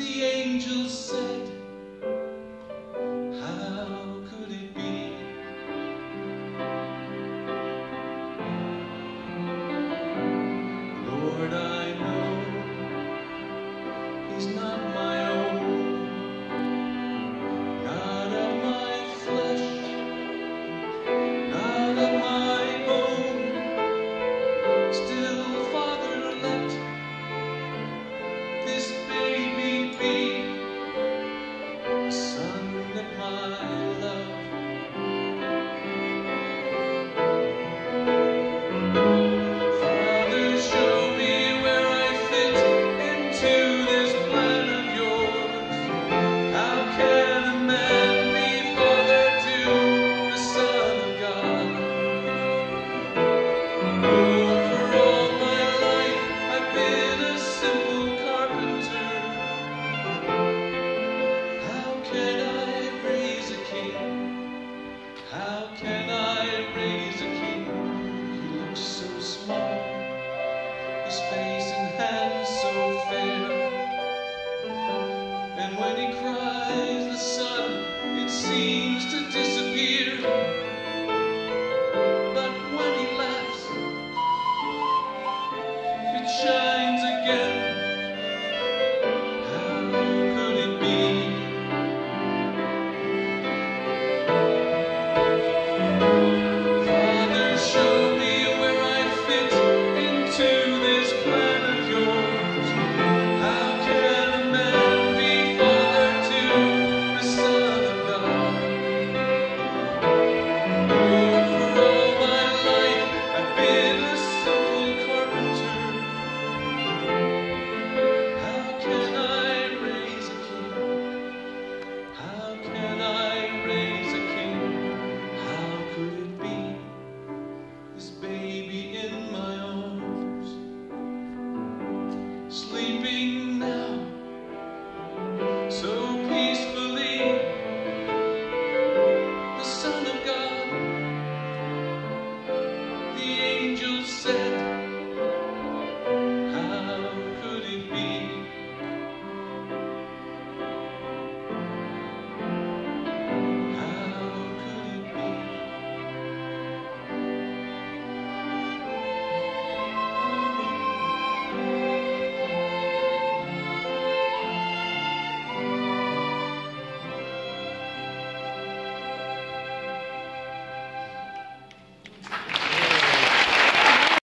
The angel said, how could it be? Lord, I know he's not my own, not of my flesh, not of my bone. Still, Father, let this baby be a son of my love. Father, show me where I fit into this plan of yours. How can a man be father to the Son of God? Oh, for all my life I've been a simple carpenter. How can I raise a king? How can I raise a king? He looks so small, his face and hands so fair, and when he cries the sun, it seems to disappear.